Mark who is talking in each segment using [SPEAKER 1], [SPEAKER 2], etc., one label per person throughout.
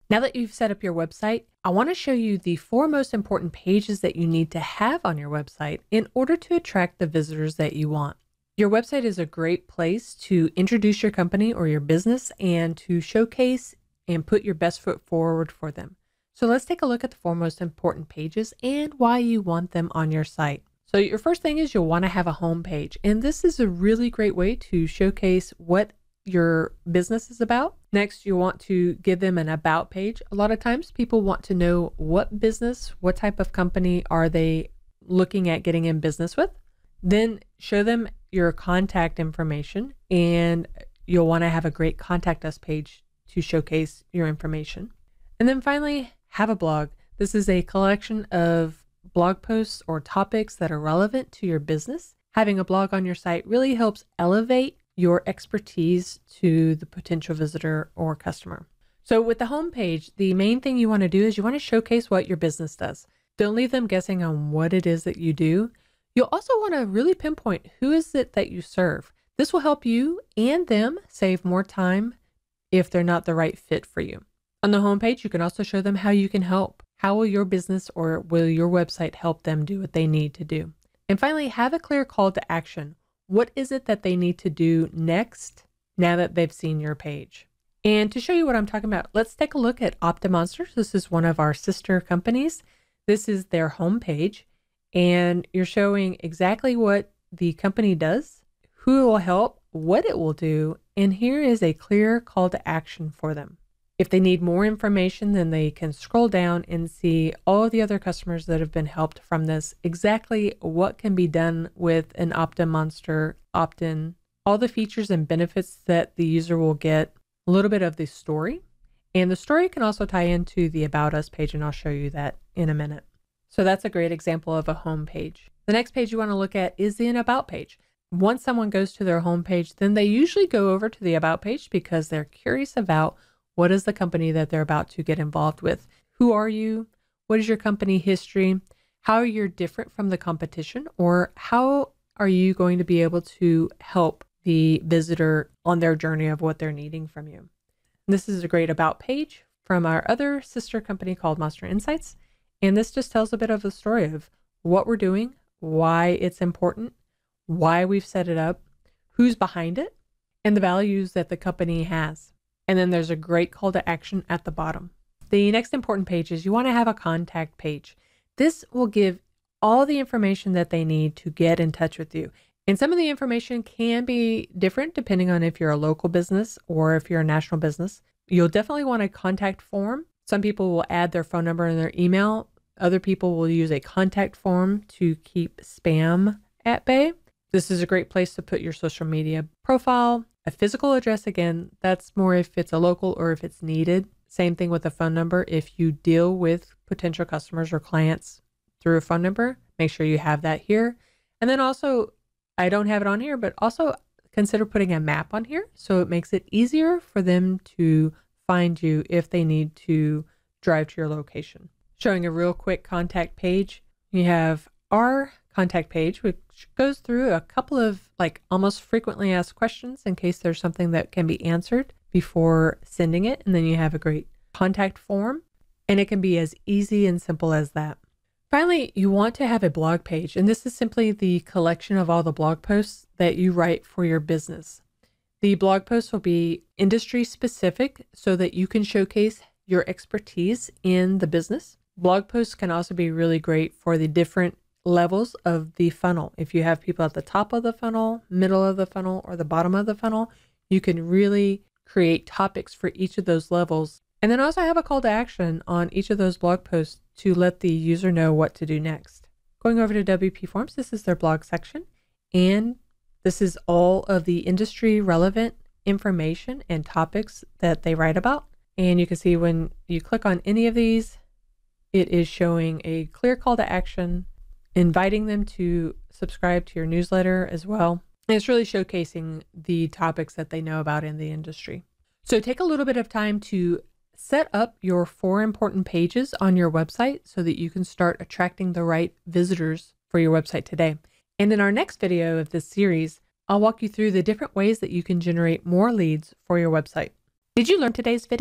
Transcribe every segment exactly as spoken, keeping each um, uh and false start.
[SPEAKER 1] Now that you've set up your website, I want to show you the four most important pages that you need to have on your website in order to attract the visitors that you want. Your website is a great place to introduce your company or your business and to showcase and put your best foot forward for them. So let's take a look at the four most important pages and why you want them on your site. So your first thing is you'll want to have a home page, and this is a really great way to showcase what your business is about. Next, you want to give them an about page. A lot of times people want to know what business, what type of company are they looking at getting in business with. Then show them your contact information, and you'll want to have a great contact us page to showcase your information. And then finally, have a blog. This is a collection of blog posts or topics that are relevant to your business. Having a blog on your site really helps elevate your expertise to the potential visitor or customer. So with the homepage, the main thing you want to do is you want to showcase what your business does. Don't leave them guessing on what it is that you do. You'll also want to really pinpoint who is it that you serve. This will help you and them save more time if they're not the right fit for you. On the homepage, you can also show them how you can help. How will your business or will your website help them do what they need to do? And finally, have a clear call to action. What is it that they need to do next now that they've seen your page? And to show you what I'm talking about, let's take a look at OptinMonster. This is one of our sister companies. This is their homepage, and you're showing exactly what the company does, who it will help, what it will do, and here is a clear call to action for them. If they need more information, then they can scroll down and see all the other customers that have been helped from this, exactly what can be done with an OptinMonster opt-in, all the features and benefits that the user will get, a little bit of the story. And the story can also tie into the About Us page, and I'll show you that in a minute. So that's a great example of a home page. The next page you want to look at is the About page. Once someone goes to their home page, then they usually go over to the About page because they're curious about what is the company that they're about to get involved with? Who are you? What is your company history? How are you different from the competition? Or how are you going to be able to help the visitor on their journey of what they're needing from you? This is a great About page from our other sister company called MonsterInsights. And this just tells a bit of the story of what we're doing, why it's important, why we've set it up, who's behind it, and the values that the company has. And then there's a great call to action at the bottom. The next important page is you want to have a contact page. This will give all the information that they need to get in touch with you. And some of the information can be different depending on if you're a local business or if you're a national business. You'll definitely want a contact form. Some people will add their phone number and their email. Other people will use a contact form to keep spam at bay. This is a great place to put your social media profile. A physical address, again, that's more if it's a local or if it's needed. Same thing with a phone number. If you deal with potential customers or clients through a phone number, make sure you have that here. And then also, I don't have it on here, but also consider putting a map on here so it makes it easier for them to find you if they need to drive to your location. Showing a real quick contact page, you have our contact page, which goes through a couple of like almost frequently asked questions in case there's something that can be answered before sending it. And then you have a great contact form, and it can be as easy and simple as that. Finally, you want to have a blog page, and this is simply the collection of all the blog posts that you write for your business. The blog posts will be industry specific so that you can showcase your expertise in the business. Blog posts can also be really great for the different levels of the funnel. If you have people at the top of the funnel, middle of the funnel, or the bottom of the funnel, you can really create topics for each of those levels. And then also have a call to action on each of those blog posts to let the user know what to do next. Going over to W P Forms, this is their blog section. And this is all of the industry relevant information and topics that they write about. And you can see when you click on any of these, it is showing a clear call to action, inviting them to subscribe to your newsletter as well. And it's really showcasing the topics that they know about in the industry. So take a little bit of time to set up your four important pages on your website so that you can start attracting the right visitors for your website today. And in our next video of this series, I'll walk you through the different ways that you can generate more leads for your website. Did you learn today's video?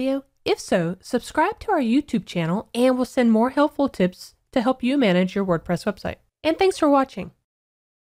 [SPEAKER 1] If so, subscribe to our YouTube channel and we'll send more helpful tips to help you manage your WordPress website. And thanks for watching.